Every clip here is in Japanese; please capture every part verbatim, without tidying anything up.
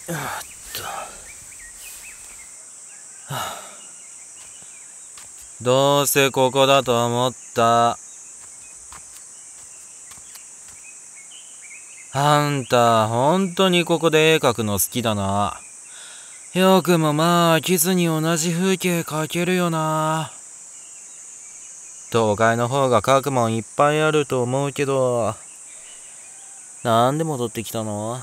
よっと、はあ、どうせここだと思った。あんた、ほんとにここで絵描くの好きだな。よくもまあ飽きずに同じ風景描けるよな。東海の方が描くもんいっぱいあると思うけど、なんで戻ってきたの？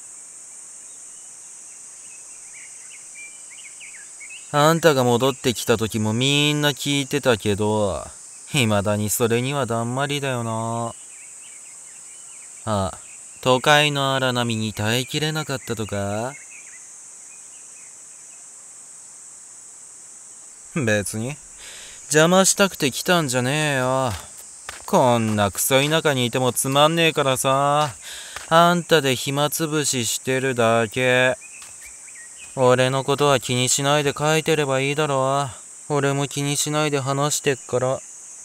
あんたが戻ってきた時もみんな聞いてたけど、未だにそれにはだんまりだよな。あ、都会の荒波に耐えきれなかったとか？別に邪魔したくて来たんじゃねえよ。こんなクソ田舎にいてもつまんねえからさ、あんたで暇つぶししてるだけ。俺のことは気にしないで書いてればいいだろ。俺も気にしないで話してっから。は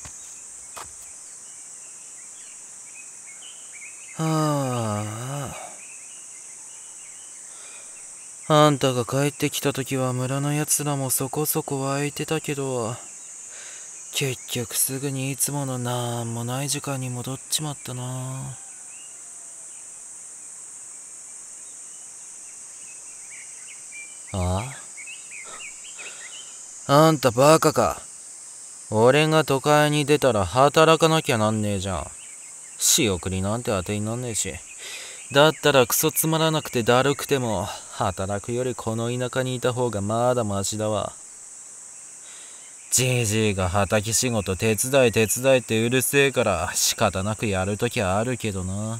あ。あんたが帰ってきた時は村のやつらもそこそこ湧いてたけど、結局すぐにいつものなんもない時間に戻っちまったな。ああ、あんたバカか。俺が都会に出たら働かなきゃなんねえじゃん。仕送りなんて当てになんねえし。だったらクソつまらなくてだるくても働くよりこの田舎にいた方がまだマシだわ。じじいが畑仕事手伝い手伝いってうるせえから仕方なくやるときはあるけどな。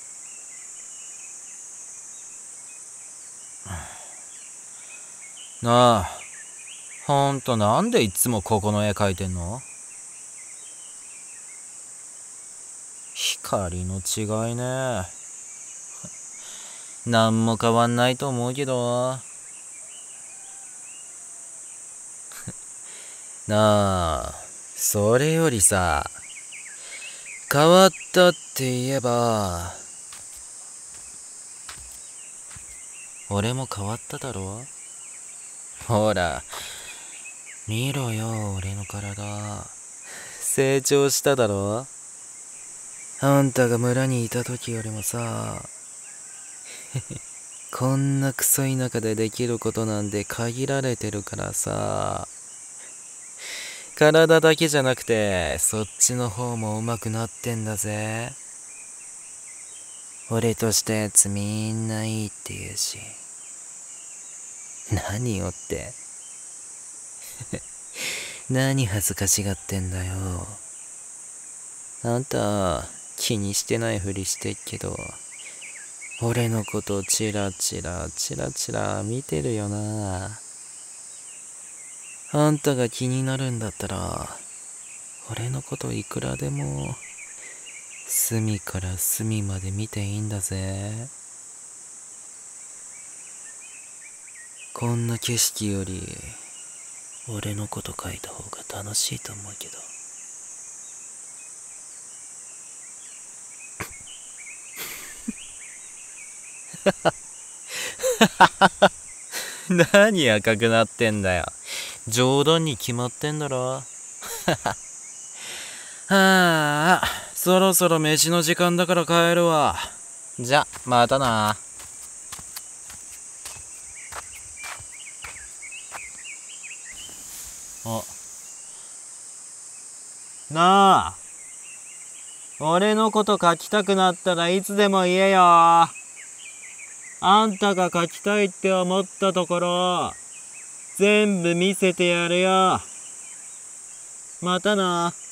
なあ、ほんとなんでいつもここの絵描いてんの？光の違いね。なんも変わんないと思うけど。なあ、それよりさ、変わったって言えば、俺も変わっただろ？ほら、見ろよ、俺の体。成長しただろ？あんたが村にいた時よりもさ、こんなクソ田舎でできることなんて限られてるからさ、体だけじゃなくて、そっちの方も上手くなってんだぜ。俺としたやつみんないいって言うし。何よって。何恥ずかしがってんだよ。あんた、気にしてないふりしてっけど、俺のことチラチラチラチラ見てるよな。あんたが気になるんだったら、俺のこといくらでも、隅から隅まで見ていいんだぜ。こんな景色より、俺のこと書いた方が楽しいと思うけど。何赤くなってんだよ。冗談に決まってんだろ。はあ、そろそろ飯の時間だから帰るわ。じゃ、またな。あ、なあ、俺のこと書きたくなったらいつでも言えよ。あんたが書きたいって思ったところ、全部見せてやるよ。またな。